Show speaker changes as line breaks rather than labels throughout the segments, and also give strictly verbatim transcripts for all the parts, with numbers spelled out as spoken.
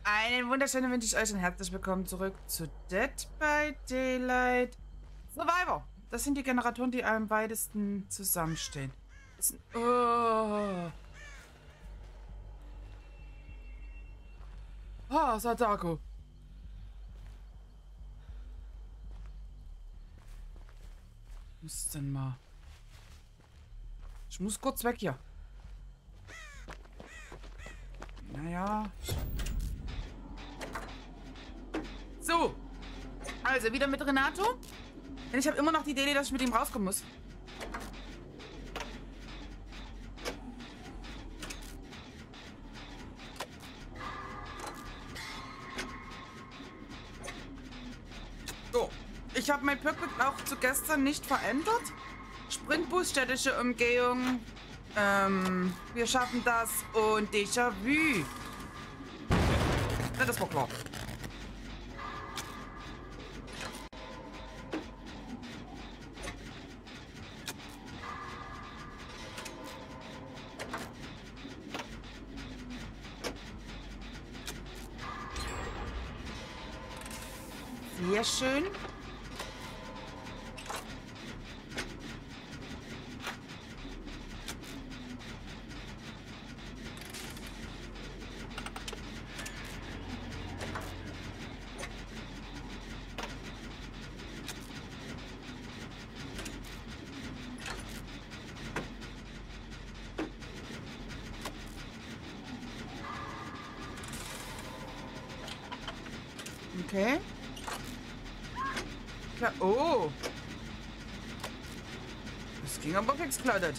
Einen wunderschönen wünsche ich euch und herzlich willkommen zurück zu Dead by Daylight Survivor. Das sind die Generatoren, die am weitesten zusammenstehen. Das sind, oh. Ah, Sadako. Was ist denn mal? Ich muss kurz weg hier. Naja. So. Also, wieder mit Renato. Denn ich habe immer noch die Idee, dass ich mit ihm rauskommen muss. So. Ich habe mein Perk auch zu gestern nicht verändert. Sprintboost, städtische Umgehung. Ähm, wir schaffen das und Déjà-vu. Ja, das war klar. Sehr schön. Okay. Klar. Oh. Das ging aber fix klattert.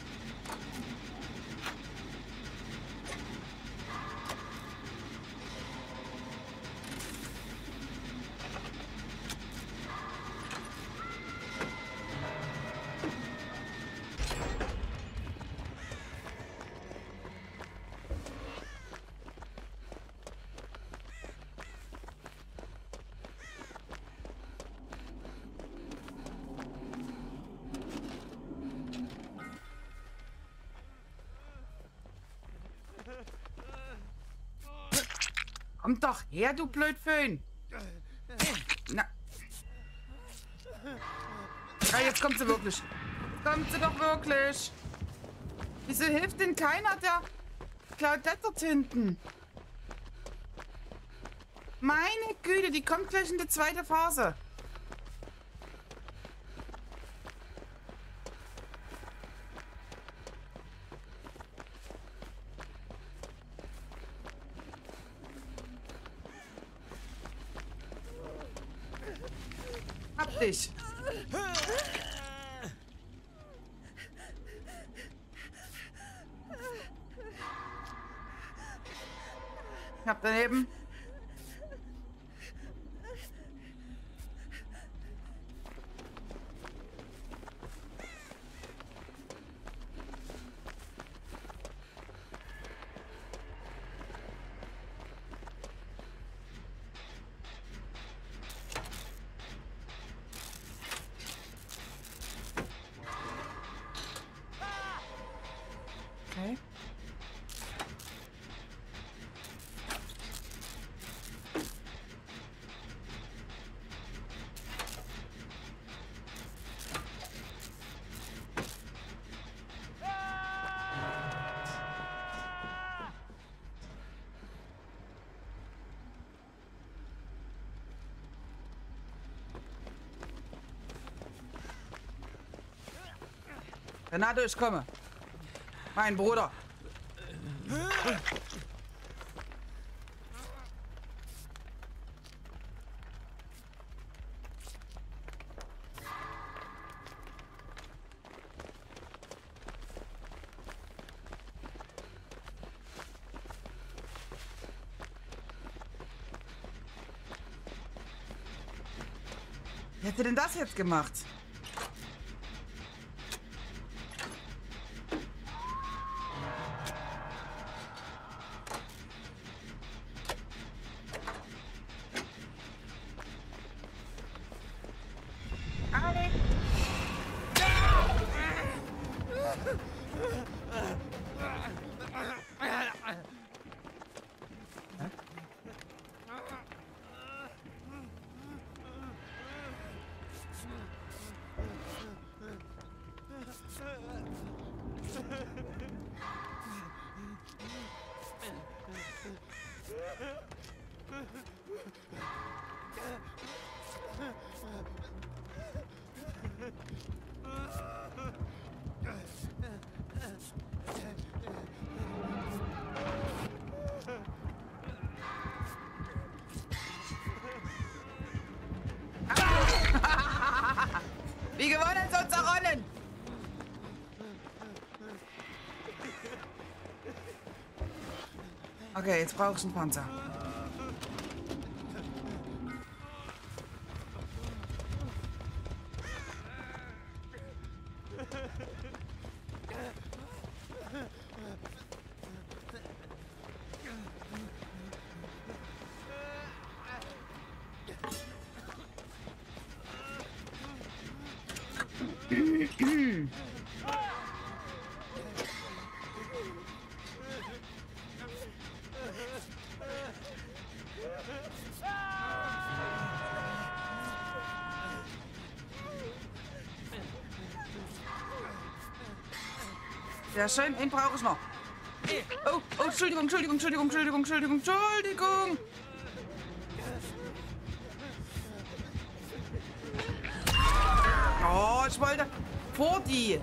Komm doch her, du Blödföhn. Na. Ja, jetzt kommt sie wirklich. Kommt sie doch wirklich. Wieso hilft denn keiner der Claudette dort hinten? Meine Güte, die kommt gleich in die zweite Phase. Hab dich. Hab daneben. Okay. Renato, ich komme. Mein Bruder. Wie hätte denn das jetzt gemacht? Wie gewonnen soll's auch rollen. Okay, jetzt brauche ich einen Panzer. Ja, schön, den brauche ich noch. Oh, oh, Entschuldigung, Entschuldigung, Entschuldigung, Entschuldigung, Entschuldigung, Entschuldigung. Oh, ich wollte vor die.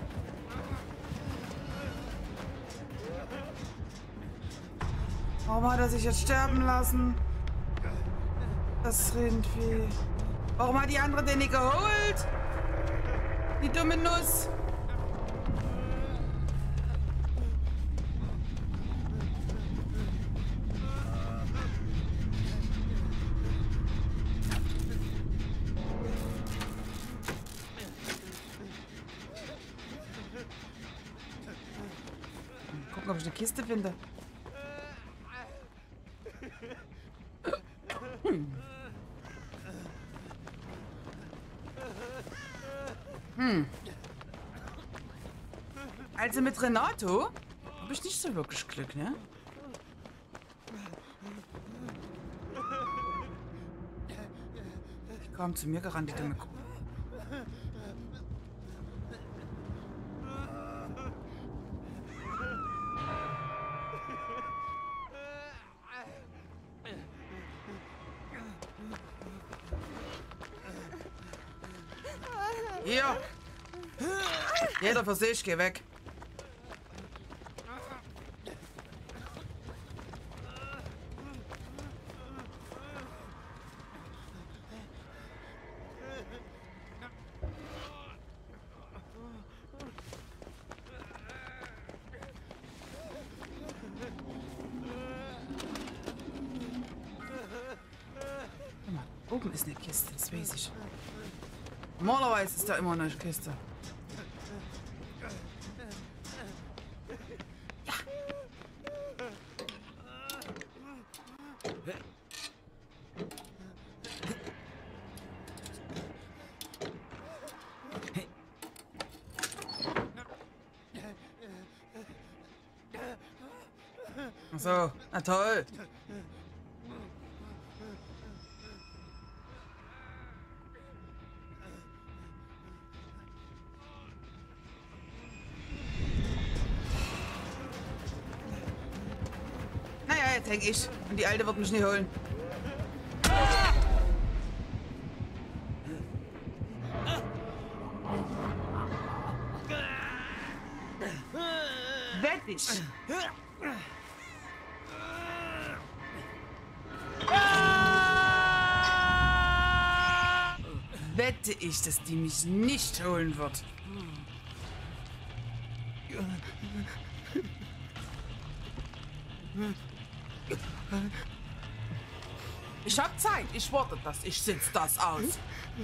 Warum hat er sich jetzt sterben lassen? Das Rindvieh. Warum hat die andere den nicht geholt? Die dumme Nuss. Gucken, ob ich eine Kiste finde. Hm. Hm. Also mit Renato habe ich nicht so wirklich Glück, ne? Die kam zu mir gerannt, die dumme Kuh. Hier! Jeder für sich, geh weg. Guck mal, oben ist eine Kiste, das weiß ich. Normalerweise ist da immer eine Kiste. Ja. Ach so, na toll. Jetzt häng ich. Und die Alte wird mich nicht holen. Wett ich. Wette ich, dass die mich nicht holen wird. Ich hab Zeit, ich warte das, ich sitz das aus.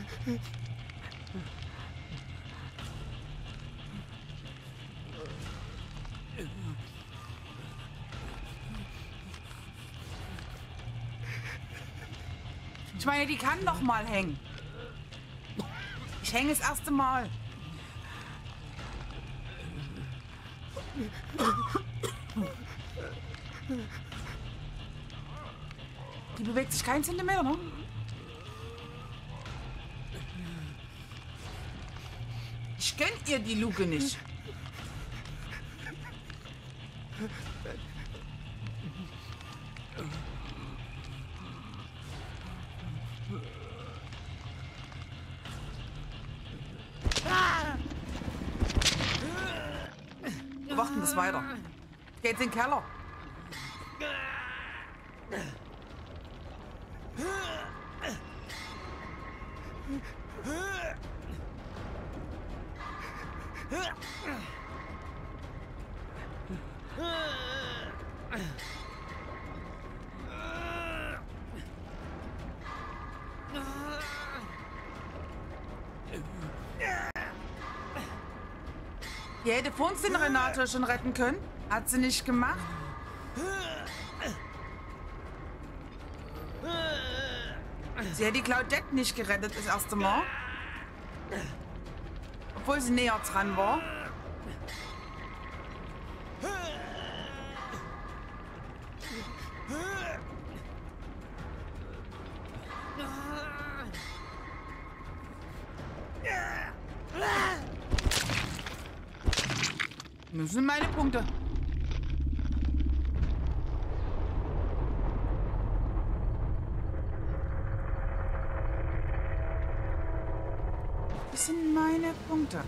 Ich meine, die kann doch mal hängen. Ich hänge das erste Mal. Die bewegt sich keinen Zentimeter, ne? Ich gönn ihr die Luke nicht. Wir warten das weiter. Geht in den Keller. Die hätte vor uns den Renato schon retten können. Hat sie nicht gemacht. Sie hat die Claudette nicht gerettet das erste Mal. Obwohl sie näher dran war. Das sind meine Punkte. Das sind meine Punkte.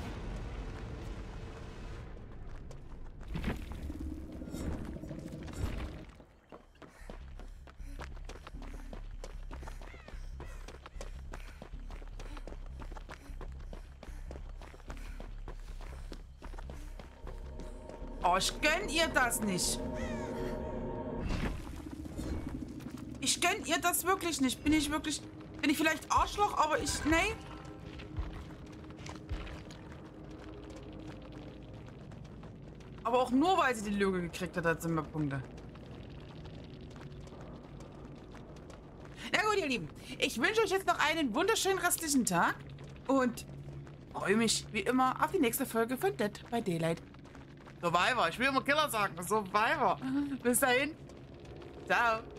Oh, ich gönn ihr das nicht. Ich gönn ihr das wirklich nicht. Bin ich wirklich... Bin ich vielleicht Arschloch, aber ich... Nee. Aber auch nur, weil sie die Lüge gekriegt hat, hat sie mehr Punkte. Na gut, ihr Lieben. Ich wünsche euch jetzt noch einen wunderschönen restlichen Tag. Und freue mich, wie immer, auf die nächste Folge von Dead by Daylight. Survivor. Ich will immer Killer sagen. Survivor. Bis dahin. Ciao.